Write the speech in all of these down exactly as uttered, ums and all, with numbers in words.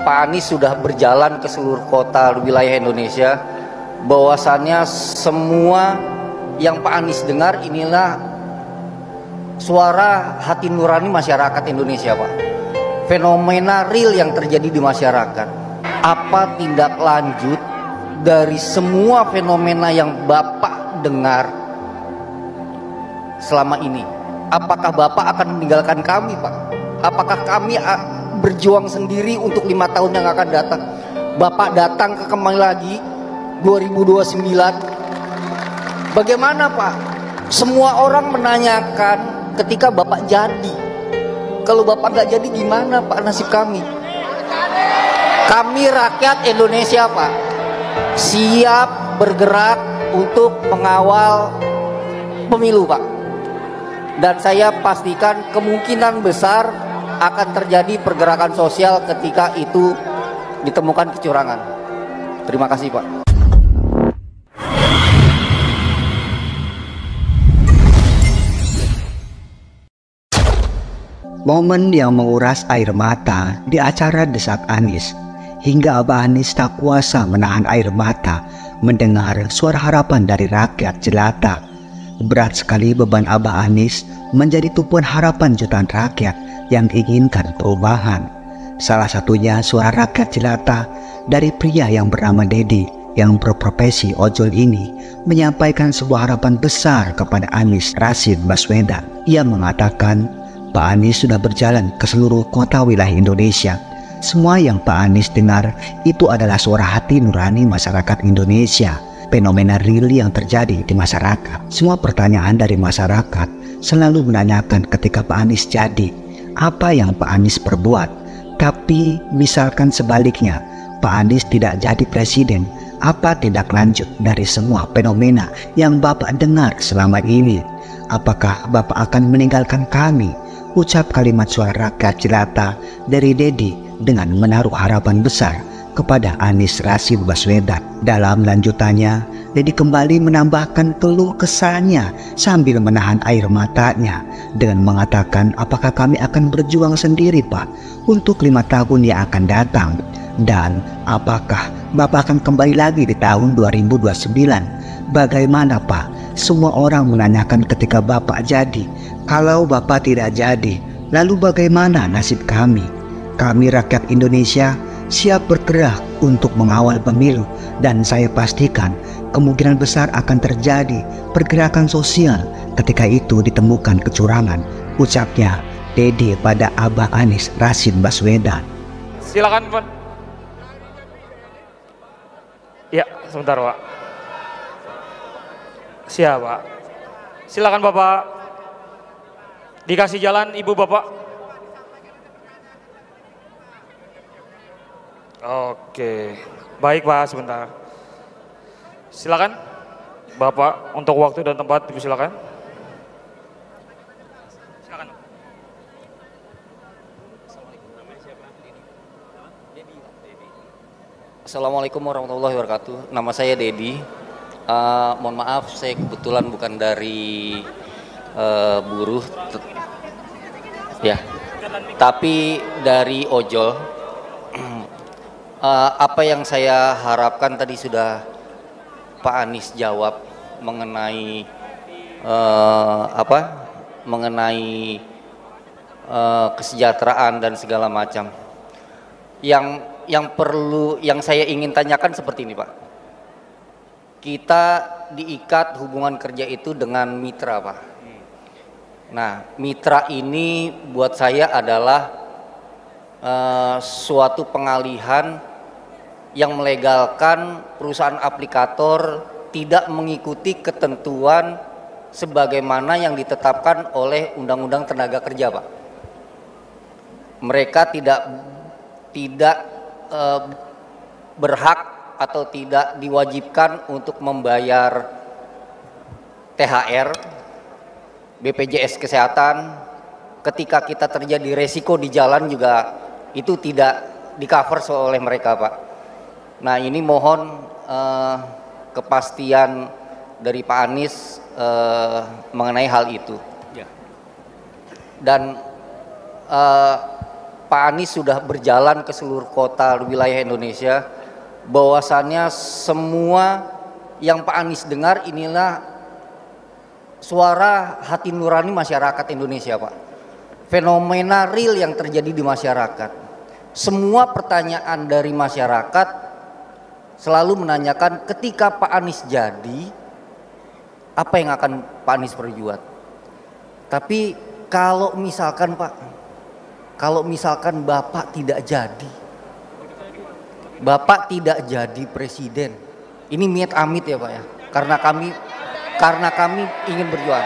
Pak Anies sudah berjalan ke seluruh kota wilayah Indonesia, bahwasannya semua yang Pak Anies dengar inilah suara hati nurani masyarakat Indonesia, Pak. Fenomena real yang terjadi di masyarakat. Apa tindak lanjut dari semua fenomena yang Bapak dengar selama ini? Apakah Bapak akan meninggalkan kami, Pak? Apakah kami berjuang sendiri untuk lima tahun yang akan datang? Bapak datang ke kembali lagi dua ribu dua puluh sembilan. Bagaimana, Pak? Semua orang menanyakan ketika Bapak jadi. Kalau Bapak nggak jadi gimana, Pak, nasib kami? Kami rakyat Indonesia, Pak, siap bergerak untuk mengawal pemilu, Pak. Dan saya pastikan kemungkinan besar akan terjadi pergerakan sosial ketika itu ditemukan kecurangan. Terima kasih, Pak. Momen yang menguras air mata di acara Desak Anies, hingga Abah Anies tak kuasa menahan air mata mendengar suara harapan dari rakyat jelata. Berat sekali beban Abah Anies menjadi tumpuan harapan jutaan rakyat yang inginkan perubahan. Salah satunya suara rakyat jelata dari pria yang bernama Dedi yang berprofesi ojol ini menyampaikan sebuah harapan besar kepada Anies Rashid Baswedan. Ia mengatakan, Pak Anies sudah berjalan ke seluruh kota wilayah Indonesia. Semua yang Pak Anies dengar itu adalah suara hati nurani masyarakat Indonesia. Fenomena real yang terjadi di masyarakat. Semua pertanyaan dari masyarakat selalu menanyakan ketika Pak Anies jadi, apa yang Pak Anies perbuat. Tapi misalkan sebaliknya, Pak Anies tidak jadi presiden, apa tindak lanjut dari semua fenomena yang Bapak dengar selama ini? Apakah Bapak akan meninggalkan kami? Ucap kalimat suara rakyat jelata dari Dedi dengan menaruh harapan besar kepada Anies Rashid Baswedan. Dalam lanjutannya, Dedi kembali menambahkan keluh kesahnya sambil menahan air matanya dengan mengatakan, apakah kami akan berjuang sendiri, Pak, untuk lima tahun yang akan datang? Dan apakah Bapak akan kembali lagi di tahun dua ribu dua puluh sembilan? Bagaimana, Pak? Semua orang menanyakan ketika Bapak jadi. Kalau Bapak tidak jadi, lalu bagaimana nasib kami? Kami rakyat Indonesia siap bergerak untuk mengawal pemilu, dan saya pastikan kemungkinan besar akan terjadi pergerakan sosial ketika itu ditemukan kecurangan, ucapnya Dedi pada Abah Anies Rashid Baswedan. Silakan, Pak. Ya, sebentar, Pak. Siap, Pak. Silakan, Bapak. Dikasih jalan, Ibu Bapak. Oke, baik, Pak, sebentar. Silakan, Bapak, untuk waktu dan tempat dipersilakan. Silakan. Assalamualaikum warahmatullahi wabarakatuh. Nama saya Dedi. Uh, mohon maaf, saya kebetulan bukan dari uh, buruh, ya, tapi dari ojol. Uh, apa yang saya harapkan tadi sudah Pak Anies jawab mengenai uh, apa mengenai uh, kesejahteraan dan segala macam. Yang yang perlu yang saya ingin tanyakan seperti ini, Pak. Kita diikat hubungan kerja itu dengan mitra, Pak. Nah, mitra ini buat saya adalah uh, suatu pengalihan yang melegalkan perusahaan aplikator tidak mengikuti ketentuan sebagaimana yang ditetapkan oleh Undang-Undang Tenaga Kerja, Pak. Mereka tidak tidak e, berhak atau tidak diwajibkan untuk membayar T H R, B P J S Kesehatan. Ketika kita terjadi resiko di jalan juga itu tidak di-cover oleh mereka, Pak. Nah, ini mohon eh, kepastian dari Pak Anies eh, mengenai hal itu. Ya. Dan eh, Pak Anies sudah berjalan ke seluruh kota wilayah Indonesia, bahwasannya semua yang Pak Anies dengar inilah suara hati nurani masyarakat Indonesia, Pak. Fenomena real yang terjadi di masyarakat. Semua pertanyaan dari masyarakat selalu menanyakan ketika Pak Anies jadi, apa yang akan Pak Anies perbuat. Tapi kalau misalkan Pak, kalau misalkan Bapak tidak jadi, Bapak tidak jadi presiden, ini miat amit ya Pak ya, karena kami karena kami ingin berjuang.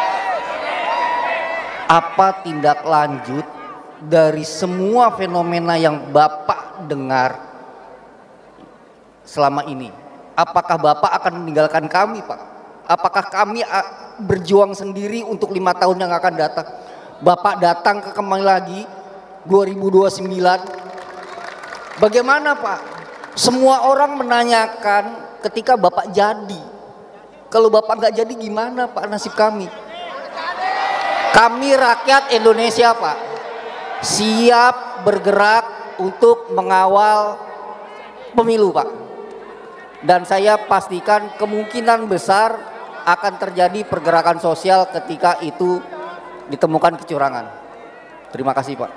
Apa tindak lanjut dari semua fenomena yang Bapak dengar selama ini? Apakah Bapak akan meninggalkan kami, Pak? Apakah kami berjuang sendiri untuk lima tahun yang akan datang? Bapak datang ke kembali lagi dua ribu dua puluh sembilan. Bagaimana, Pak? Semua orang menanyakan ketika Bapak jadi. Kalau Bapak nggak jadi gimana, Pak, nasib kami? Kami rakyat Indonesia, Pak, siap bergerak untuk mengawal pemilu, Pak. Dan saya pastikan kemungkinan besar akan terjadi pergerakan sosial ketika itu ditemukan kecurangan. Terima kasih, Pak.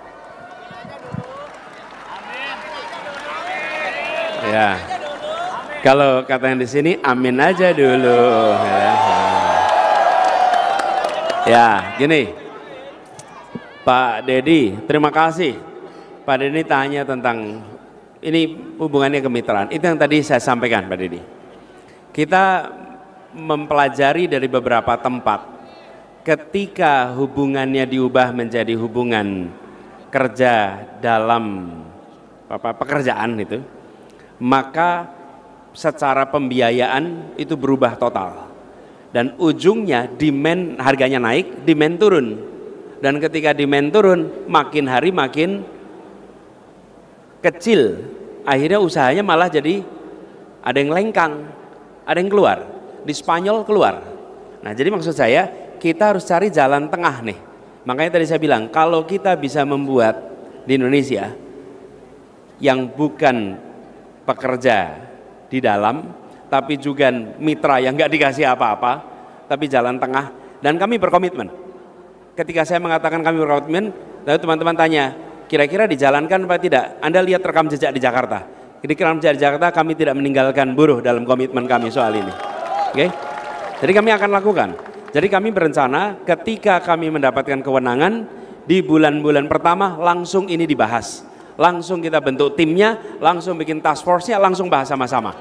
Ya, kalau kata yang di sini, amin aja dulu. Ya, ya gini, Pak Dedi, terima kasih. Pak Dedi tanya tentang ini hubungannya kemitraan. Itu yang tadi saya sampaikan, Pak Dedi. Kita mempelajari dari beberapa tempat. Ketika hubungannya diubah menjadi hubungan kerja dalam apa, pekerjaan itu, maka secara pembiayaan itu berubah total. Dan ujungnya demand harganya naik, demand turun. Dan ketika demand turun, makin hari makin kecil, akhirnya usahanya malah jadi ada yang lengkang, ada yang keluar. Di Spanyol keluar. Nah, jadi maksud saya kita harus cari jalan tengah nih. Makanya tadi saya bilang kalau kita bisa membuat di Indonesia yang bukan pekerja di dalam, tapi juga mitra yang nggak dikasih apa-apa, tapi jalan tengah, dan kami berkomitmen. Ketika saya mengatakan kami berkomitmen, lalu teman-teman tanya, kira-kira dijalankan apa tidak? Anda lihat rekam jejak di Jakarta. Di rekam jejak di Jakarta kami tidak meninggalkan buruh dalam komitmen kami soal ini. Oke? Okay? Jadi kami akan lakukan. Jadi kami berencana ketika kami mendapatkan kewenangan di bulan-bulan pertama langsung ini dibahas. Langsung kita bentuk timnya, langsung bikin task force-nya, langsung bahas sama-sama.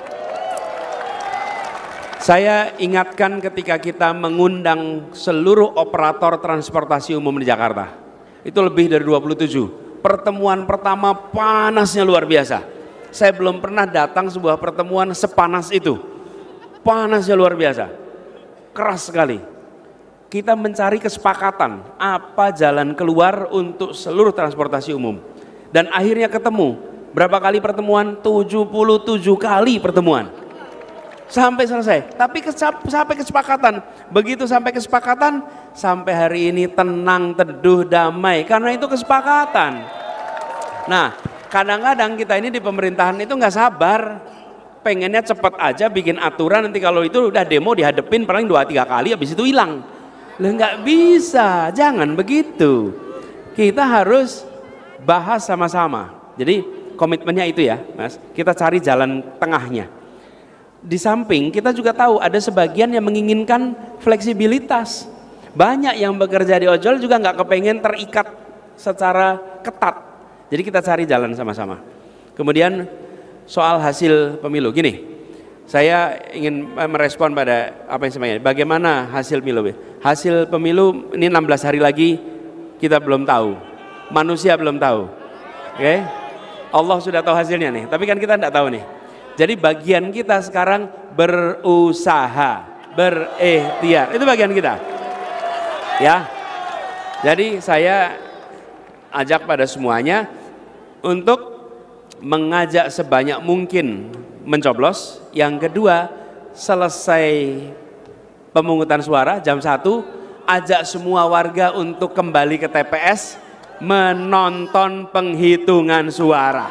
Saya ingatkan ketika kita mengundang seluruh operator transportasi umum di Jakarta. Itu lebih dari dua puluh tujuh. Pertemuan pertama panasnya luar biasa. Saya belum pernah datang sebuah pertemuan sepanas itu. Panasnya luar biasa. Keras sekali. Kita mencari kesepakatan apa jalan keluar untuk seluruh transportasi umum. Dan akhirnya ketemu. Berapa kali pertemuan? tujuh puluh tujuh kali pertemuan. Sampai selesai. Tapi sampai kesepakatan. Begitu sampai kesepakatan, sampai hari ini tenang, teduh, damai. Karena itu kesepakatan. Nah, kadang-kadang kita ini di pemerintahan itu nggak sabar. Pengennya cepat aja bikin aturan, nanti kalau itu udah demo dihadepin paling dua tiga kali, habis itu hilang. Lah nggak bisa, jangan begitu. Kita harus bahas sama-sama. Jadi komitmennya itu ya, Mas. Kita cari jalan tengahnya. Di samping kita juga tahu ada sebagian yang menginginkan fleksibilitas. Banyak yang bekerja di ojol juga nggak kepengen terikat secara ketat. Jadi kita cari jalan sama-sama. Kemudian soal hasil pemilu, gini, saya ingin merespon pada apa yang semuanya. Bagaimana hasil pemilu? Hasil pemilu ini enam belas hari lagi kita belum tahu, manusia belum tahu, oke? Okay? Allah sudah tahu hasilnya nih, tapi kan kita tidak tahu nih. Jadi bagian kita sekarang berusaha, berikhtiar, itu bagian kita, ya. Jadi saya ajak pada semuanya untuk mengajak sebanyak mungkin mencoblos. Yang kedua, selesai pemungutan suara jam satu, ajak semua warga untuk kembali ke T P S menonton penghitungan suara.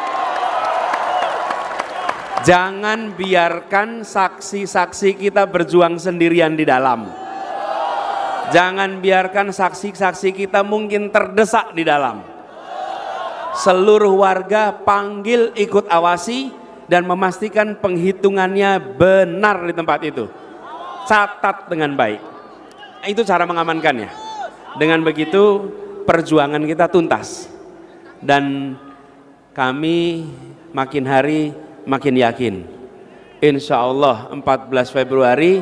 Jangan biarkan saksi-saksi kita berjuang sendirian di dalam. Jangan biarkan saksi-saksi kita mungkin terdesak di dalam. Seluruh warga panggil, ikut awasi dan memastikan penghitungannya benar di tempat itu. Catat dengan baik. Itu cara mengamankannya. Dengan begitu perjuangan kita tuntas. Dan kami makin hari makin yakin. Insya Allah empat belas Februari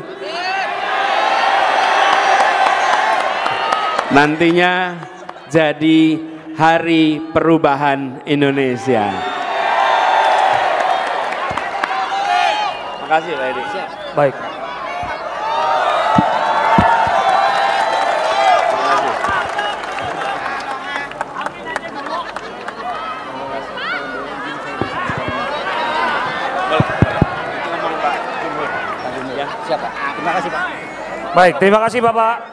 nantinya jadi Hari Perubahan Indonesia. Makasih Pak Edi. Baik. Siapa? Terima kasih Pak. Baik, terima kasih Bapak.